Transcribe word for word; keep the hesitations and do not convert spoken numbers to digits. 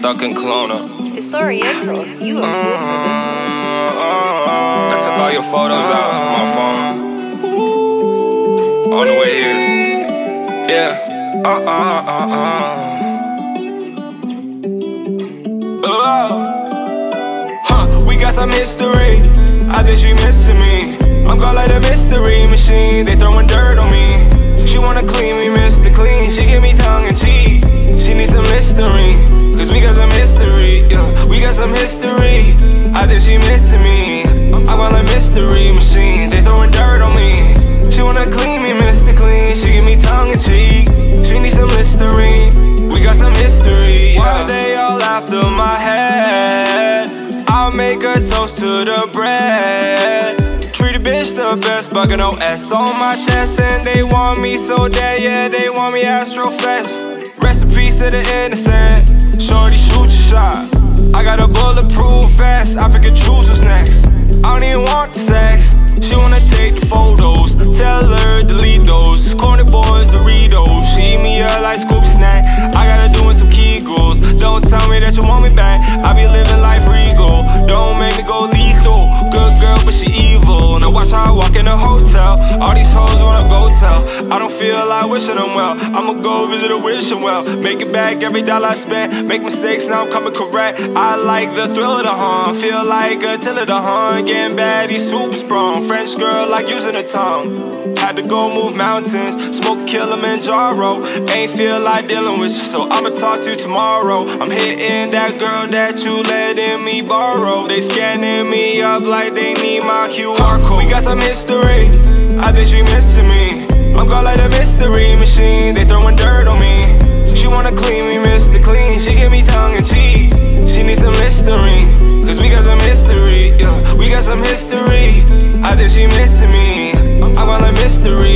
stuck in Kelowna. Disoriental, you are good for this one. I took all your photos out on my phone. On the way here. Yeah. Uh uh uh uh. Oh. Huh, we got some history. I think she missing me. I'm gone like a mystery machine. They throwing dirt on me. She wanna clean me, Mister Clean. She give me tongue and cheek. She needs some listerine, cause we got some history, yeah. We got some history. I think she missing me. I'm gone like mystery machine. They throwing dirt on me. She wanna clean me, Mister Clean. She give me tongue and cheek. She needs some listerine. We got some history, yeah. Why they all after my head? I'll make a toast to the bread. Treat a bitch the best, bugging no S on my chest. And they want me so dead, yeah, they want me Astrofest. Rest in peace to the innocent. Shorty, shoot your shot. I got a bulletproof vest. I pick and choose who's next. I don't even want the sex. She wanna take the photos. Tell her delete those corny boys, Doritos. She eat me up like scoop snack. I gotta doing some Kegels. Don't tell me that you want me back. I be living life regal. Don't make me go lethal. Good girl, but she evil. Now watch how I walk in the hotel. All these hoes wanna go tell. I don't feel like wishing them well. I'ma go visit a wishing well. Make it back every dollar I spend. Make mistakes, now I'm coming correct. I like the thrill of the hunt. Feel like a till of the hunt. Getting bad, he's super sprung. French girl like using a tongue. Had to go move mountains. Smoke Kilimanjaro. Ain't feel like dealing with you, so I'ma talk to you tomorrow. I'm hitting that girl that you letting me borrow. They scanning me up like they need my Q R code. We got some history. I think she missing me. I'm gone like a mystery machine. They throwing dirt on me. She wanna clean me, Mister Clean. She give me tongue and cheek. She needs some listerine, cause we got some history, yeah. We got some history. I think she missing me. I'm gone like mystery